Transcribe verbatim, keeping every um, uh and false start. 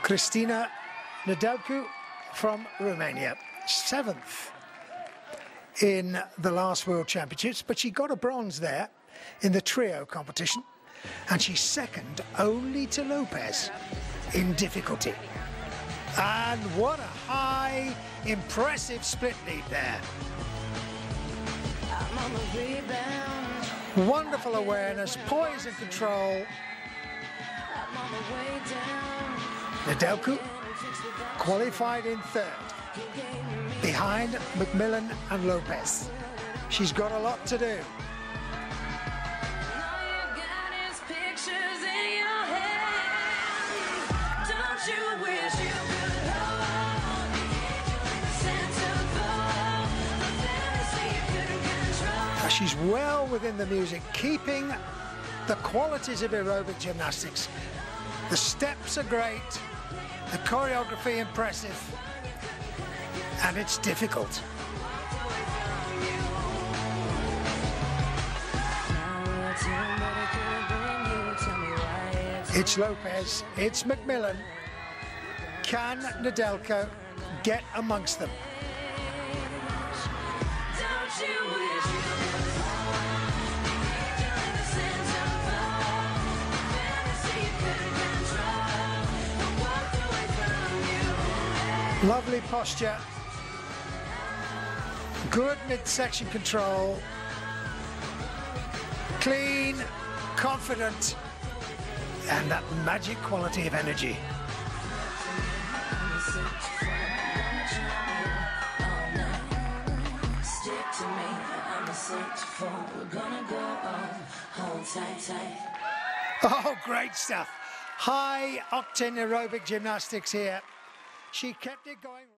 Cristina Nedelcu from Romania, seventh in the last World Championships, but she got a bronze there in the trio competition, and she's second only to Lopez in difficulty. And what a high, impressive split lead there. Wonderful awareness, poise and control. Nedelcu qualified in third, behind McMillan and Lopez. She's got a lot to do. She's well within the music, keeping the qualities of aerobic gymnastics. The steps are great, the choreography impressive, and it's difficult. It's Lopez, it's McMillan. Can Nedelcu get amongst them? Lovely posture, good midsection control, clean, confident, and that magic quality of energy. Oh, great stuff. High octane aerobic gymnastics here. She kept it going.